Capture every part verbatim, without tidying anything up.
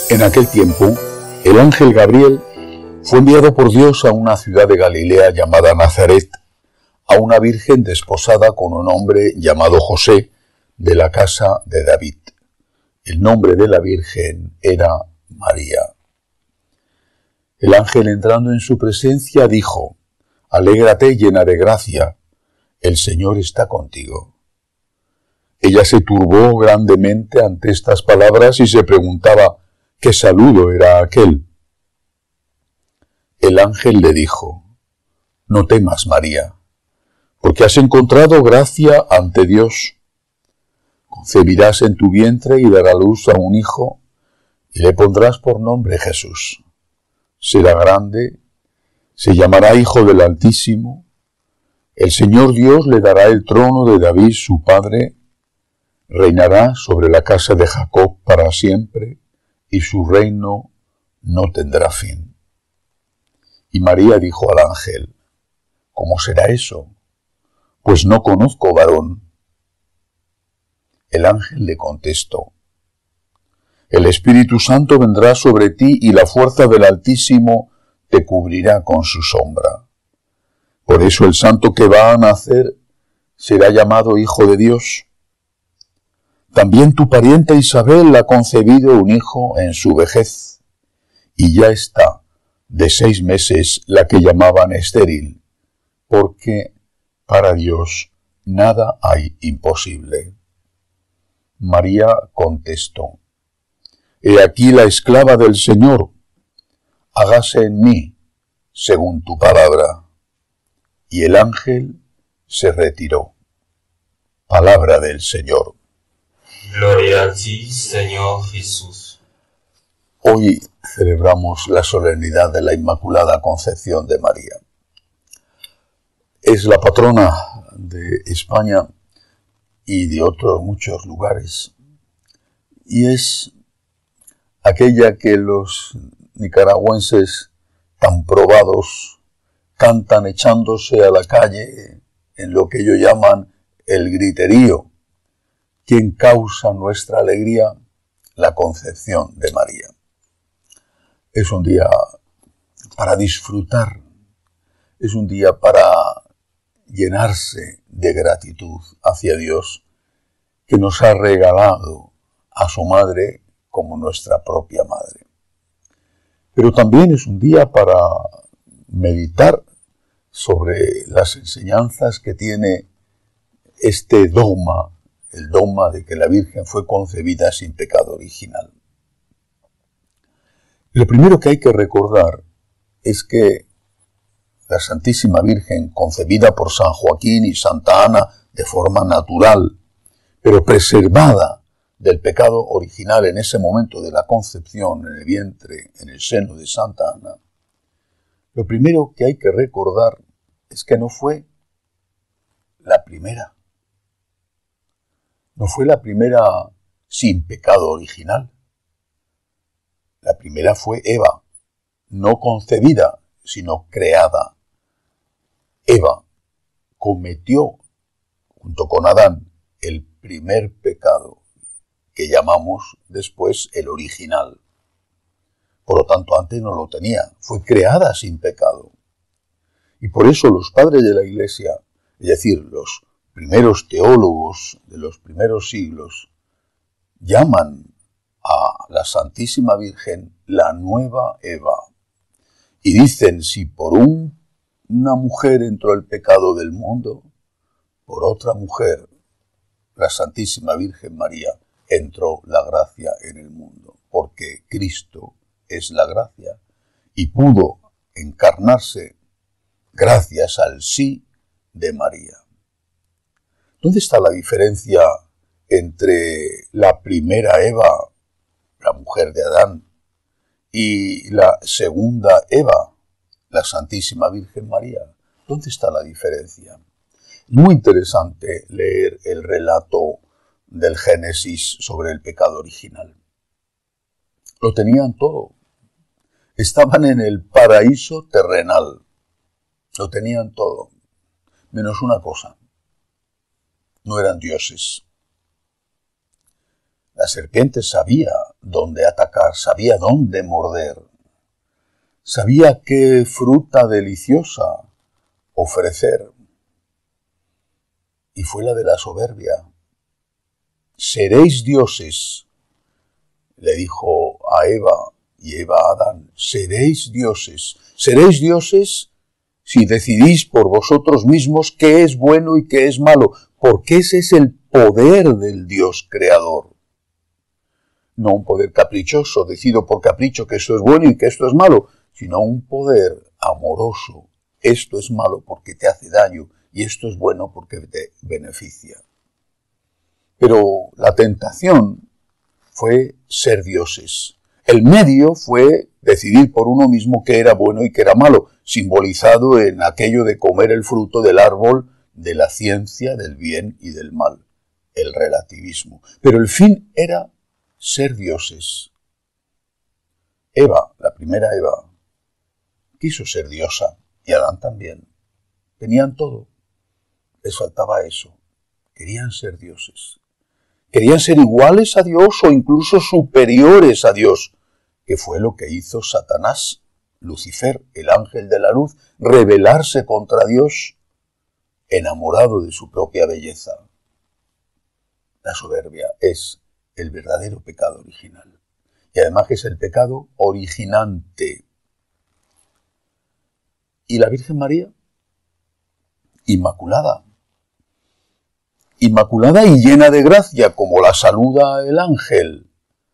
En aquel tiempo, el ángel Gabriel fue enviado por Dios a una ciudad de Galilea llamada Nazaret, a una virgen desposada con un hombre llamado José, de la casa de David. El nombre de la virgen era María. El ángel, entrando en su presencia, dijo: «Alégrate, llena de gracia, el Señor está contigo». Ella se turbó grandemente ante estas palabras y se preguntaba qué saludo era aquel. El ángel le dijo: «No temas, María, porque has encontrado gracia ante Dios. Concebirás en tu vientre y darás a luz a un hijo, y le pondrás por nombre Jesús. Será grande, se llamará Hijo del Altísimo. El Señor Dios le dará el trono de David su padre, reinará sobre la casa de Jacob para siempre, y su reino no tendrá fin». Y María dijo al ángel: «¿Cómo será eso? Pues no conozco varón». El ángel le contestó: «El Espíritu Santo vendrá sobre ti y la fuerza del Altísimo te cubrirá con su sombra. Por eso el santo que va a nacer será llamado Hijo de Dios. También tu parienta Isabel ha concebido un hijo en su vejez, y ya está de seis meses la que llamaban estéril, porque para Dios nada hay imposible». María contestó: «He aquí la esclava del Señor, hágase en mí según tu palabra». Y el ángel se retiró. Palabra del Señor. Gloria a ti, Señor Jesús. Hoy celebramos la solemnidad de la Inmaculada Concepción de María. Es la patrona de España y de otros muchos lugares, y es aquella que los nicaragüenses tan probados cantan echándose a la calle en lo que ellos llaman el griterío. ¿Quién causa nuestra alegría? La Concepción de María. Es un día para disfrutar, es un día para llenarse de gratitud hacia Dios, que nos ha regalado a su madre como nuestra propia madre. Pero también es un día para meditar sobre las enseñanzas que tiene este dogma, el dogma de que la Virgen fue concebida sin pecado original. Lo primero que hay que recordar es que la Santísima Virgen, concebida por San Joaquín y Santa Ana de forma natural, pero preservada del pecado original en ese momento de la concepción en el vientre, en el seno de Santa Ana, lo primero que hay que recordar es que no fue la primera. No fue la primera sin pecado original. La primera fue Eva, no concebida, sino creada. Eva cometió, junto con Adán, el primer pecado, que llamamos después el original. Por lo tanto, antes no lo tenía, fue creada sin pecado. Y por eso los padres de la Iglesia, es decir, los primeros teólogos de los primeros siglos, llaman a la Santísima Virgen la nueva Eva. Y dicen, si por un, una mujer entró el pecado del mundo, por otra mujer, la Santísima Virgen María, entró la gracia en el mundo, porque Cristo es la gracia y pudo encarnarse gracias al sí de María. ¿Dónde está la diferencia entre la primera Eva, la mujer de Adán, y la segunda Eva, la Santísima Virgen María? ¿Dónde está la diferencia? Muy interesante leer el relato del Génesis sobre el pecado original. Lo tenían todo. Estaban en el paraíso terrenal. Lo tenían todo. Menos una cosa. No eran dioses. La serpiente sabía dónde atacar, sabía dónde morder, sabía qué fruta deliciosa ofrecer. Y fue la de la soberbia. Seréis dioses, le dijo a Eva y Eva a Adán, seréis dioses, seréis dioses si decidís por vosotros mismos qué es bueno y qué es malo, porque ese es el poder del Dios creador. No un poder caprichoso, decido por capricho que esto es bueno y que esto es malo, sino un poder amoroso. Esto es malo porque te hace daño y esto es bueno porque te beneficia. Pero la tentación fue ser dioses. El medio fue decidir por uno mismo qué era bueno y qué era malo, simbolizado en aquello de comer el fruto del árbol de la ciencia del bien y del mal, el relativismo. Pero el fin era ser dioses. Eva, la primera Eva, quiso ser diosa, y Adán también. Tenían todo. Les faltaba eso. Querían ser dioses. Querían ser iguales a Dios o incluso superiores a Dios, que fue lo que hizo Satanás, Lucifer, el ángel de la luz, rebelarse contra Dios, enamorado de su propia belleza. La soberbia es el verdadero pecado original. Y además es el pecado originante. ¿Y la Virgen María? Inmaculada. Inmaculada y llena de gracia, como la saluda el ángel.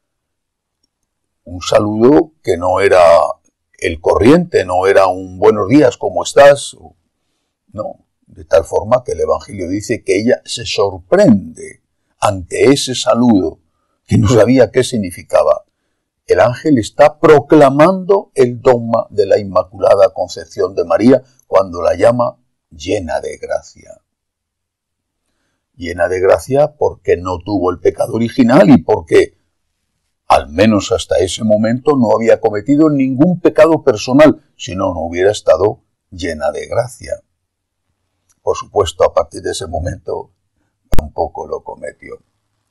Un saludo que no era el corriente, no era un buenos días, ¿cómo estás? No, de tal forma que el Evangelio dice que ella se sorprende ante ese saludo, que no sabía qué significaba. El ángel está proclamando el dogma de la Inmaculada Concepción de María cuando la llama llena de gracia. Llena de gracia porque no tuvo el pecado original y porque, al menos hasta ese momento, no había cometido ningún pecado personal, si no, no hubiera estado llena de gracia. Por supuesto, a partir de ese momento, tampoco lo cometió.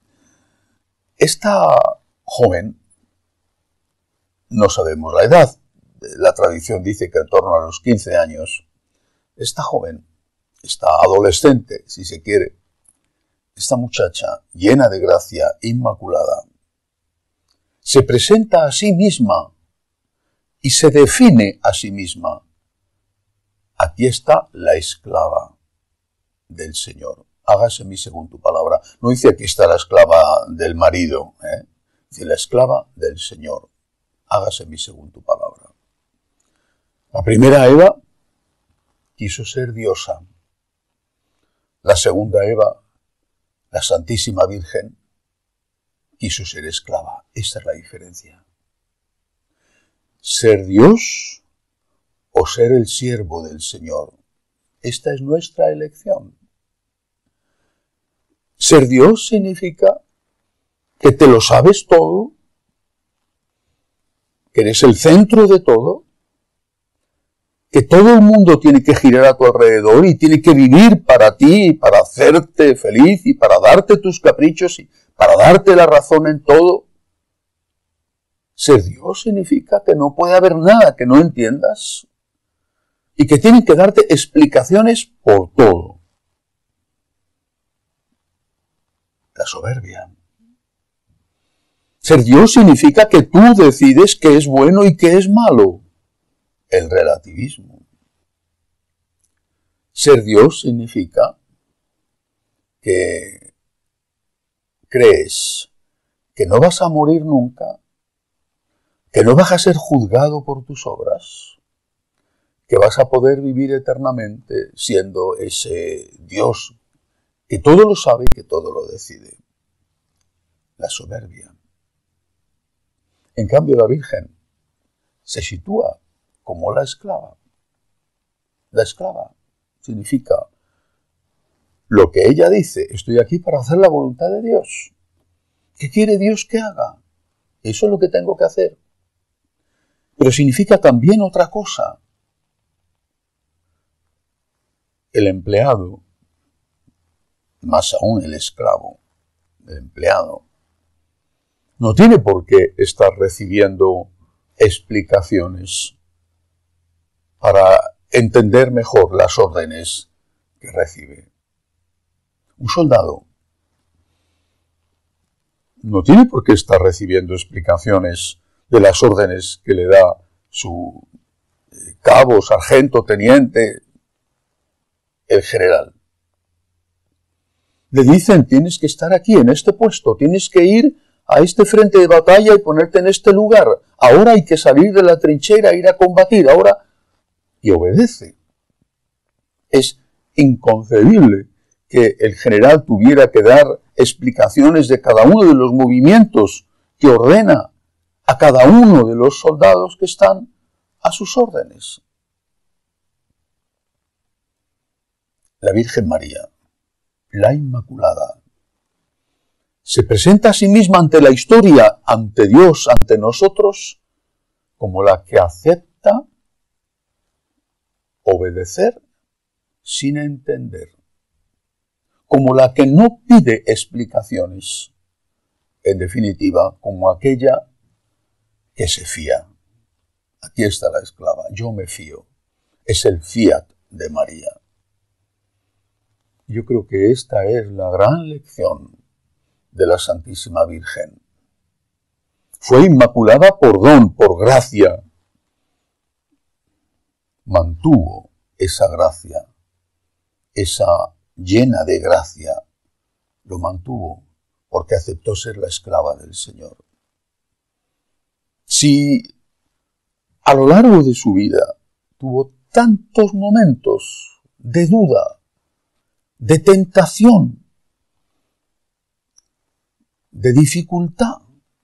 Esta joven, no sabemos la edad, la tradición dice que en torno a los quince años, esta joven, esta adolescente, si se quiere, esta muchacha llena de gracia, inmaculada, se presenta a sí misma y se define a sí misma. Aquí está la esclava del Señor. Hágase en mí según tu palabra. No dice aquí está la esclava del marido, ¿eh? Dice la esclava del Señor. Hágase en mí según tu palabra. La primera Eva quiso ser diosa. La segunda Eva, la Santísima Virgen, quiso ser esclava. Esta es la diferencia. Ser Dios o ser el siervo del Señor. Esta es nuestra elección. Ser Dios significa que te lo sabes todo, que eres el centro de todo, que todo el mundo tiene que girar a tu alrededor y tiene que vivir para ti, para hacerte feliz y para darte tus caprichos y para darte la razón en todo. Ser Dios significa que no puede haber nada que no entiendas y que tienen que darte explicaciones por todo. La soberbia. Ser Dios significa que tú decides qué es bueno y qué es malo. El relativismo. Ser Dios significa que crees que no vas a morir nunca, que no vas a ser juzgado por tus obras, que vas a poder vivir eternamente siendo ese Dios que todo lo sabe y que todo lo decide. La soberbia. En cambio, la Virgen se sitúa como la esclava. La esclava significa lo que ella dice, estoy aquí para hacer la voluntad de Dios. ¿Qué quiere Dios que haga? Eso es lo que tengo que hacer. Pero significa también otra cosa. El empleado, más aún el esclavo, el empleado, no tiene por qué estar recibiendo explicaciones para entender mejor las órdenes que recibe. Un soldado no tiene por qué estar recibiendo explicaciones de las órdenes que le da su cabo, sargento, teniente, el general. Le dicen, tienes que estar aquí, en este puesto, tienes que ir a este frente de batalla y ponerte en este lugar. Ahora hay que salir de la trinchera, ir a combatir, ahora... Y obedece. Es inconcebible que el general tuviera que dar explicaciones de cada uno de los movimientos que ordena a cada uno de los soldados que están a sus órdenes. La Virgen María, la Inmaculada, se presenta a sí misma ante la historia, ante Dios, ante nosotros, como la que acepta obedecer sin entender, como la que no pide explicaciones, en definitiva, como aquella que se fía. Aquí está la esclava, yo me fío, es el fiat de María. Yo creo que esta es la gran lección de la Santísima Virgen. Fue inmaculada por don, por gracia. Mantuvo esa gracia, esa llena de gracia, lo mantuvo porque aceptó ser la esclava del Señor. Si a lo largo de su vida tuvo tantos momentos de duda, de tentación, de dificultad,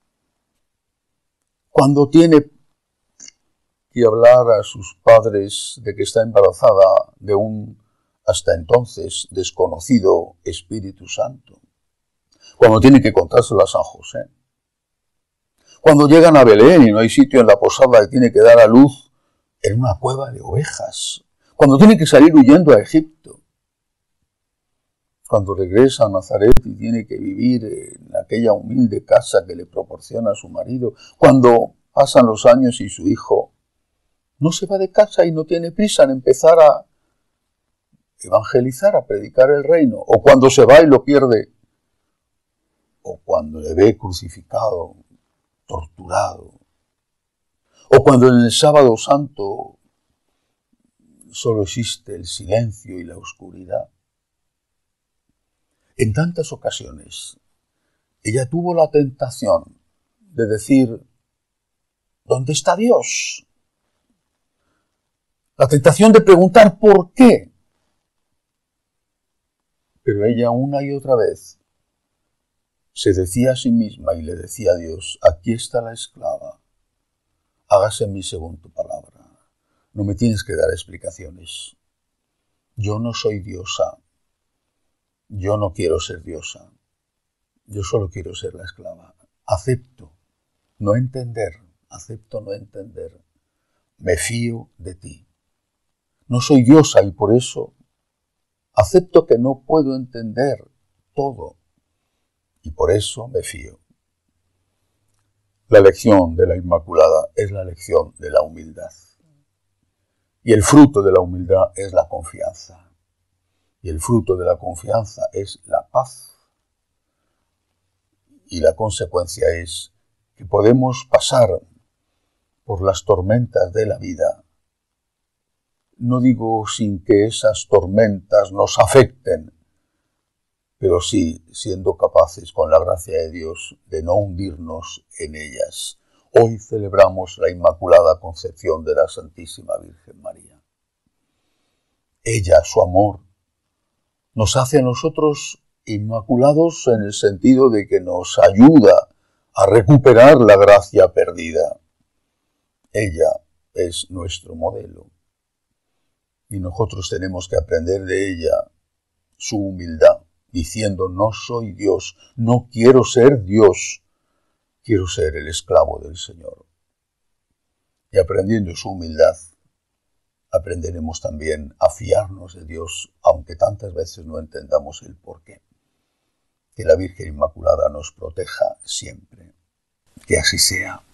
cuando tiene que hablar a sus padres de que está embarazada de un hasta entonces desconocido Espíritu Santo, cuando tiene que contárselo a San José, cuando llegan a Belén y no hay sitio en la posada y tiene que dar a luz en una cueva de ovejas, cuando tiene que salir huyendo a Egipto, cuando regresa a Nazaret y tiene que vivir en aquella humilde casa que le proporciona a su marido, cuando pasan los años y su hijo no se va de casa y no tiene prisa en empezar a evangelizar, a predicar el reino, o cuando se va y lo pierde, o cuando le ve crucificado, torturado, o cuando en el sábado santo solo existe el silencio y la oscuridad. En tantas ocasiones, ella tuvo la tentación de decir, ¿dónde está Dios? La tentación de preguntar ¿por qué? Pero ella una y otra vez se decía a sí misma y le decía a Dios, aquí está la esclava, hágase en mí según tu palabra. No me tienes que dar explicaciones. Yo no soy diosa. Yo no quiero ser diosa. Yo solo quiero ser la esclava. Acepto no entender. Acepto no entender. Me fío de ti. No soy diosa y por eso acepto que no puedo entender todo. Y por eso me fío. La lección de la Inmaculada es la lección de la humildad. Y el fruto de la humildad es la confianza. Y el fruto de la confianza es la paz. Y la consecuencia es que podemos pasar por las tormentas de la vida. No digo sin que esas tormentas nos afecten, pero sí siendo capaces, con la gracia de Dios, de no hundirnos en ellas. Hoy celebramos la Inmaculada Concepción de la Santísima Virgen María. Ella, su amor, nos hace a nosotros inmaculados en el sentido de que nos ayuda a recuperar la gracia perdida. Ella es nuestro modelo y nosotros tenemos que aprender de ella su humildad, diciendo no soy Dios, no quiero ser Dios, quiero ser el esclavo del Señor. Y aprendiendo su humildad, aprenderemos también a fiarnos de Dios, aunque tantas veces no entendamos el porqué. Que la Virgen Inmaculada nos proteja siempre. Que así sea.